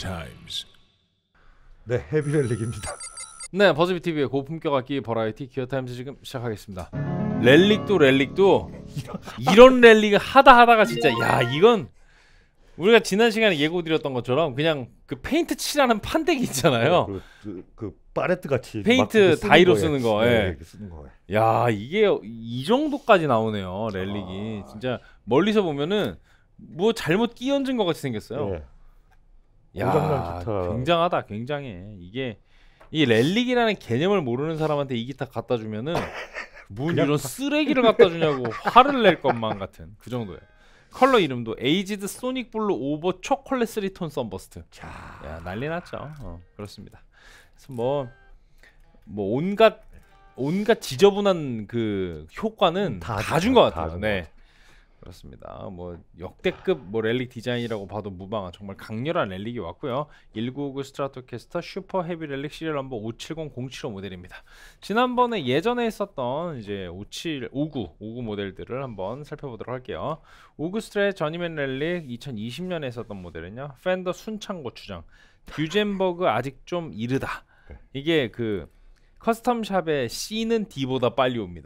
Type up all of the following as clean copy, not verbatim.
타임즈. 네, 헤비렐릭입니다. 네, 버즈비 TV의 고품격 악기 버라이티 기어 타임즈 지금 시작하겠습니다. 렐릭도 이런 렐릭을 하다가 진짜 야 이건 우리가 지난 시간에 예고드렸던 것처럼 그냥 그 페인트 칠하는 판때기 있잖아요. 그 파레트 같이 페인트 다이로 쓰는 거. 네, 예. 쓰는 거예요. 야 이게 이 정도까지 나오네요. 렐릭이 진짜 멀리서 보면은 뭐 잘못 끼얹은 것 같이 생겼어요. 네. 야 고장난 기타. 굉장하다, 굉장해. 이게 이 렐릭이라는 개념을 모르는 사람한테 이 기타 갖다 주면은 뭐 이런 쓰레기를 갖다 주냐고 화를 낼 것만 같은 그 정도예요. 컬러 이름도 에이지드 소닉 블루 오버 초콜릿 3톤 썬버스트. 야 난리 났죠. 그렇습니다. 그래서 뭐 온갖 지저분한 그 효과는 다 준 것 같아요. 네. 그렇습니다. 뭐 역대급 뭐 렐릭 디자인이라고 봐도 무방한 정말 강렬한 렐릭이 왔고요. 1959 스트라토캐스터 슈퍼 헤비 렐릭 시리얼 넘버 570075 모델입니다. 지난번에 예전에 했었던 이제 59 모델들을 한번 살펴보도록 할게요. 59 스트레 저니맨 렐릭 2020년에 했었던 모델은요. 팬더 순창 고추장, 듀젠버그 아직 좀 이르다. 이게 그 커스텀 샵의 C는 D보다 빨리 옵니다.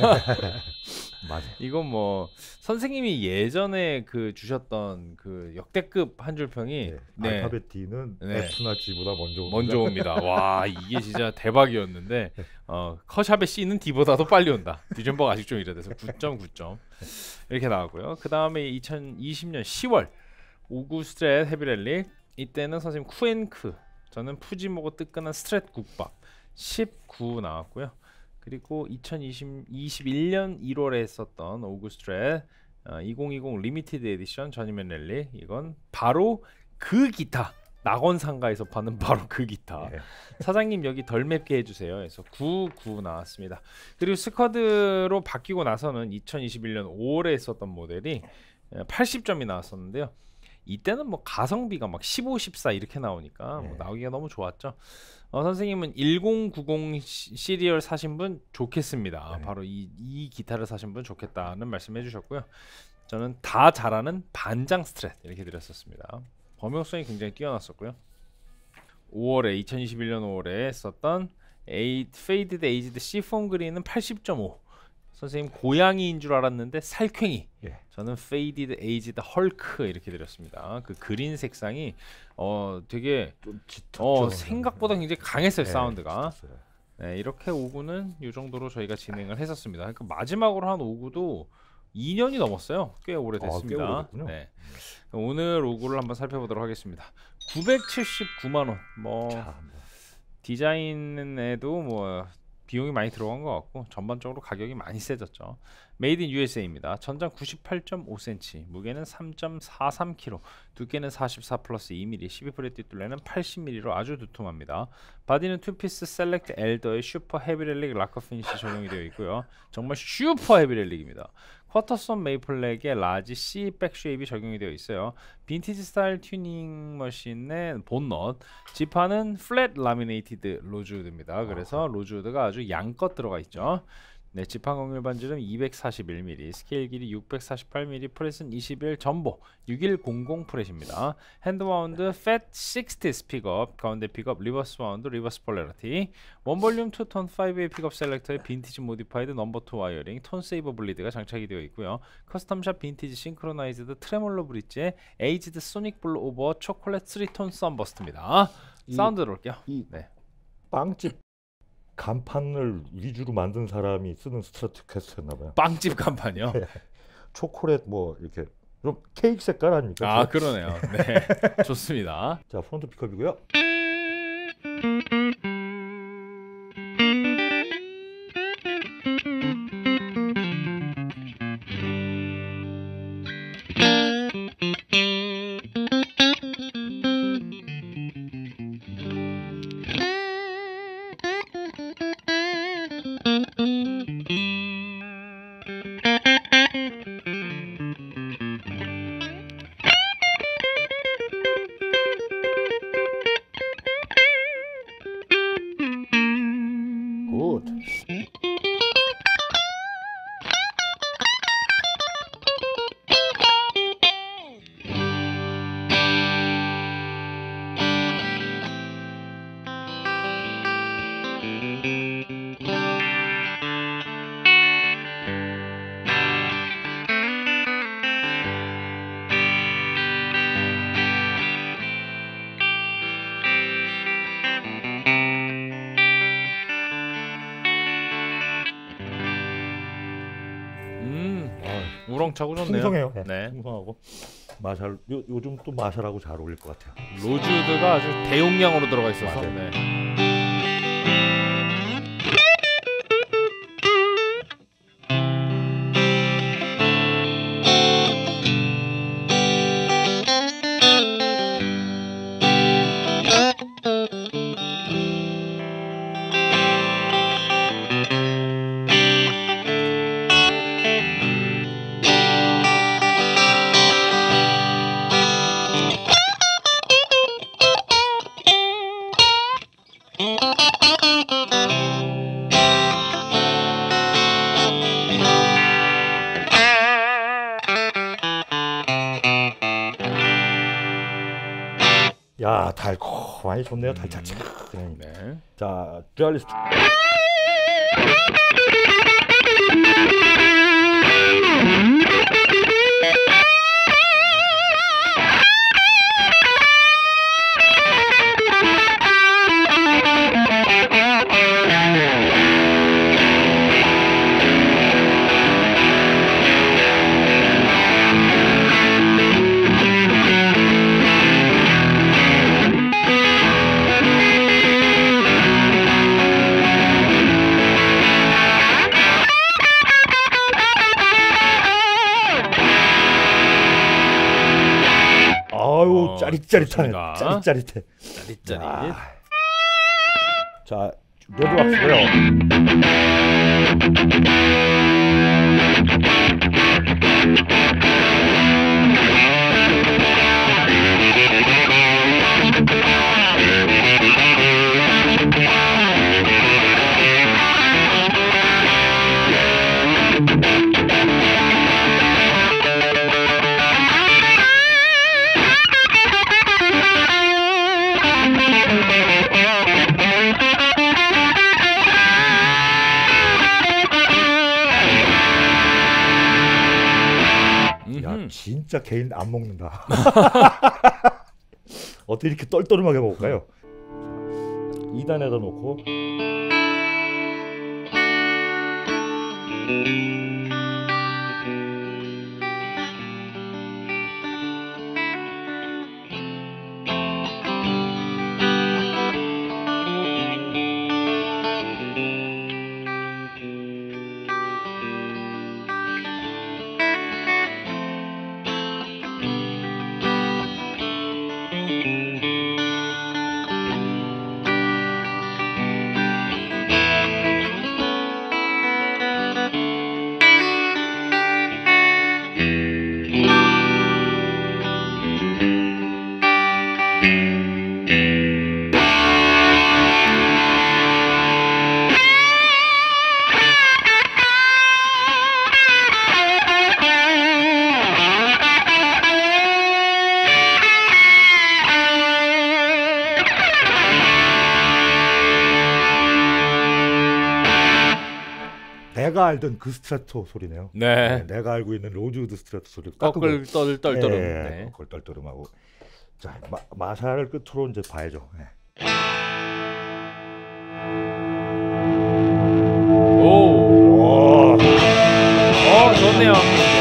맞아. 이건 뭐 선생님이 예전에 그 주셨던 그 역대급 한 줄 평이 네. 알파벳 D는 네. F나 G보다 먼저 옵니다. 와 이게 진짜 대박이었는데 커샵의 C는 D보다도 빨리 온다. 듀젠버가 아직 좀 이래돼서 9.9점 이렇게 나왔고요. 그 다음에 2020년 10월 59 스트랫 헤비렐릭 이때는 선생님 쿠앤크 저는 푸지모고 뜨끈한 스트랫 국밥 19 나왔고요. 그리고 2021년 1월에 했었던 오구스트렛 2020 리미티드 에디션 저니맨 렐릭 이건 바로 그 기타 낙원 상가에서 파는 바로 그 기타. 사장님 여기 덜 맵게 해주세요. 그래서 99 나왔습니다. 그리고 스쿼드로 바뀌고 나서는 2021년 5월에 했었던 모델이 80점이 나왔었는데요. 이때는 뭐 가성비가 막 15, 14 이렇게 나오니까 뭐 나오기가 너무 좋았죠. 선생님은 1090 시리얼 사신 분 좋겠습니다. 바로 이 기타를 사신 분 좋겠다는 말씀해 주셨고요. 저는 다 잘하는 반장 스트랫 이렇게 드렸었습니다. 범용성이 굉장히 뛰어났었고요. 2021년 5월에 썼던 페이디드 에이지드 시폰 그린은 80.5 선생님 고양이인 줄 알았는데 살쾡이. 저는 페이디드 에이지드 헐크 이렇게 드렸습니다. 그 그린 색상이 되게 생각보다 굉장히 강했어요. 사운드가. 네, 이렇게 5구는 이 정도로 저희가 진행을 했었습니다. 그러니까 마지막으로 한 5구도 2년이 넘었어요. 꽤 오래됐습니다. 네. 오늘 5구를 한번 살펴보도록 하겠습니다. 979만원 뭐 디자인에도 뭐 비용이 많이 들어간 것 같고 전반적으로 가격이 많이 세졌죠. 메이드 인 USA입니다. 전장 98.5cm, 무게는 3.43kg, 두께는 44 플러스 2mm, 12프렛 뒷둘레는 80mm로 아주 두툼합니다. 바디는 투피스 셀렉트 엘더의 슈퍼 헤비렐릭 락커 피니시 적용이 되어 있고요. 정말 슈퍼 헤비렐릭입니다. 쿼터손 메이플렉에 라지 C 백쉐입이 적용이 되어 있어요. 빈티지 스타일 튜닝 머신의 본넛, 지판은 플랫 라미네이티드 로즈우드입니다. 그래서 로즈우드가 아주 양껏 들어가 있죠. 네, 지판 곡률 반지름 241mm, 스케일 길이 648mm, 프렛은 21 전보 6100 프렛입니다. 핸드 와운드 팻 60 픽업, 가운데 픽업 리버스 와운드, 리버스 폴라리티, 원볼륨 2톤 5웨이 픽업 셀렉터에 빈티지 모디파이드 넘버 2 와이어링, 톤 세이버 블리드가 장착이 되어 있고요. 커스텀샵 빈티지 싱크로나이즈드 트레몰로 브릿지에 에이지드 소닉 블루 오버 초콜릿 3톤 썬버스트입니다. 사운드 들어올게요. 네. 빵집 간판을 위주로 만든 사람이 쓰는 스트라토캐스터였나봐요. 빵집 간판이요? 초콜릿 뭐 이렇게 좀 케이크 색깔 아닙니까? 그러네요. 네, 좋습니다. 자, 프론트 픽업이고요. 우렁차고 좋네요. 풍성해요. 네. 풍성하고 마샬 요즘 또 마샬하고 잘 어울릴 것 같아요. 로즈우드가 아주 대용량으로 들어가 있어서. 맞아요. 네. 야, 달콤하니 좋네요. 달짝지근하니. 네. 자, 듀얼리스트. 아유, 짜릿짜릿하네. 좋습니다. 짜릿짜릿해. 짜릿짜릿. 야. 자, 레드왁스고요. 야, 진짜 개인 안 먹는다. 어떻게 이렇게 떨떠름하게 먹을까요? 2단에다 놓고 내가 알던 그 스트라토 소리네요. 네. 내가 알고 있는 로즈우드 스트라토 소리. 꺼끌 떨떠름. 네. 네. 꺼끌 떨떠름하고. 자, 마샬을 끝으로 이제 봐야죠. 네. 오. 좋네요.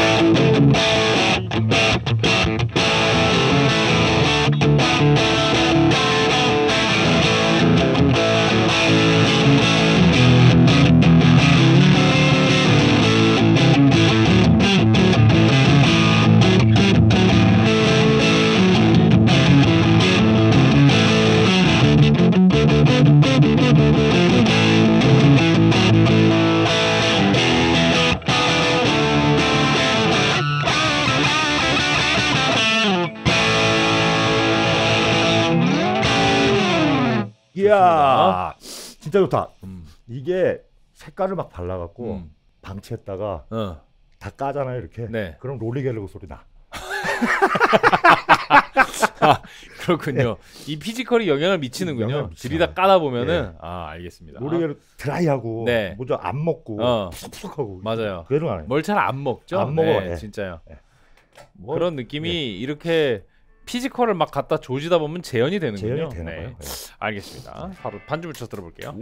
이야, 진짜 좋다. 이게 색깔을 막 발라갖고 방치했다가 다 까잖아요, 이렇게. 네. 그럼 롤리갤러그 소리 나. 아, 그렇군요. 이 피지컬이 영향을 미치는군요. 영향을 미치죠. 들이다 까다 보면은. 아, 알겠습니다. 롤리갤러그 드라이하고, 네. 뭐죠, 안 먹고, 푸석푸석하고. 맞아요. 그런 거 안 해요. 뭘 잘 안 먹죠? 안 먹어. 네, 예. 진짜요. 예. 그런 느낌이 이렇게 피지컬을 막 갖다 조지다 보면 재현이 되는군요. 재현이 되는 네. 거예요. 네. 알겠습니다. 바로 반주 붙여 들어볼게요.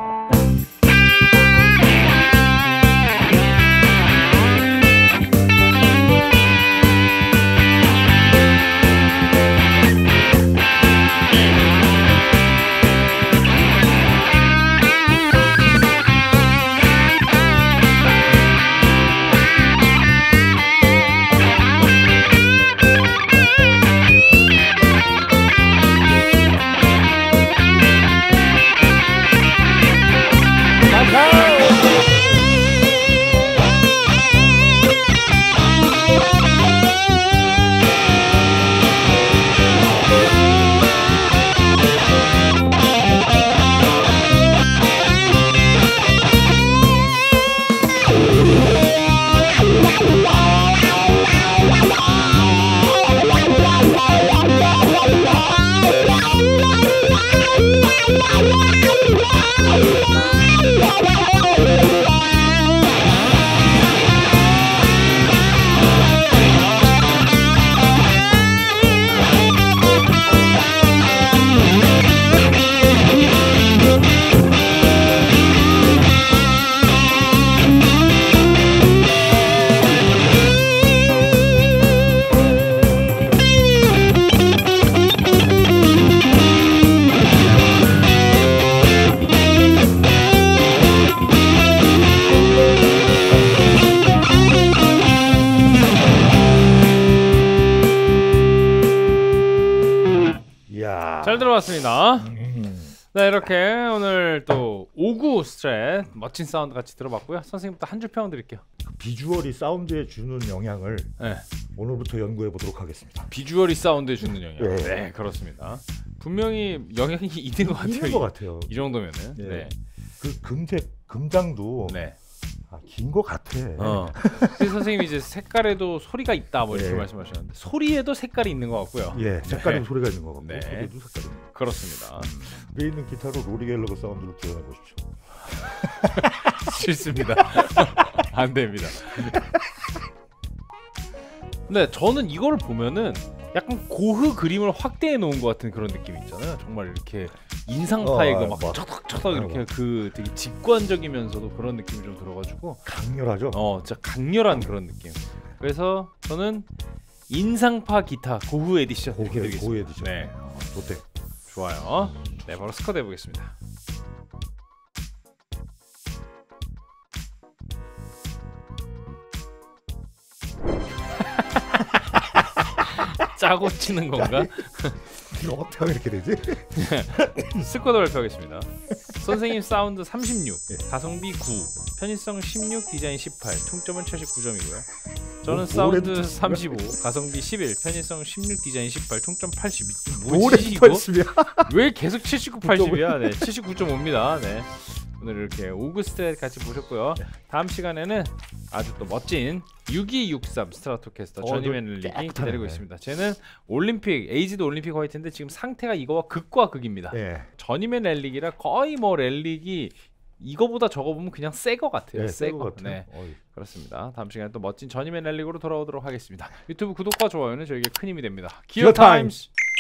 우와. 들어봤습니다. 네, 이렇게 오늘 또 5구 스트랩 멋진 사운드 같이 들어봤고요. 선생님부터 한 줄 평 드릴게요. 비주얼이 사운드에 주는 영향을 네. 오늘부터 연구해 보도록 하겠습니다. 비주얼이 사운드에 주는 영향. 네. 네, 그렇습니다. 분명히 영향이 있는 것 같아요. 있는 것 같아요. 이 정도면은. 네. 네. 그 금색 금장도 네. 긴 것 같아. 그래서 선생님이 이제 색깔에도 소리가 있다 뭐 이렇게 네. 말씀하셨는데 소리에도 색깔이 있는 것 같고요. 예, 색깔이 네. 소리가 있는 것 같고 네. 소리도 색깔이 있는 것 같고. 그렇습니다. 위에 있는 기타로 로리 갤러거 사운드를 구현해 보십시오. 싫습니다. 안 됩니다. 네, 저는 이걸 보면은 약간 고흐 그림을 확대해 놓은 것 같은 그런 느낌 있잖아요. 정말 이렇게 인상파의 그 막 쳐덕쳐덕 이렇게 그 되게 직관적이면서도 그런 느낌이 좀 들어가지고 강렬하죠. 진짜 강렬한 그런 느낌. 그래서 저는 인상파 기타 고흐 에디션 이렇게 드리겠습니다. 고해 에디션. 네, 좋대. 좋아요. 네, 바로 스쿼드 해보겠습니다. 짜고 치는 건가? 이거 어떻게 하면 이렇게 되지? 스쿼드 발표하겠습니다. 선생님 사운드 36, 네. 가성비 9, 편의성 16, 디자인 18, 총점은 79점이고요. 저는 뭐, 사운드 뭐래 35, 가성비 11, 편의성 16, 디자인 18, 총점 80. 오래 뭐지 이거? 펄스야. 왜 계속 79, 80이야? 네, 79.5입니다. 네. 오늘 이렇게 오그스트레 같이 보셨고요. 다음 시간에는 아주 또 멋진 6263 스트라토캐스터 조니맨 렐릭이 기다리고 있습니다. 쟤는 올림픽, 에이지드 올림픽 화이트인데 지금 상태가 이거와 극과 극입니다. 예. 조니맨 렐릭이라 거의 뭐 렐릭이 이거보다 저거 보면 그냥 새 거 같아요. 예, 새 새거 거. 같아요. 네, 어이. 그렇습니다. 다음 시간에 또 멋진 조니맨 렐릭으로 돌아오도록 하겠습니다. 유튜브 구독과 좋아요는 저에게 큰 힘이 됩니다. 기어 기어 타임스.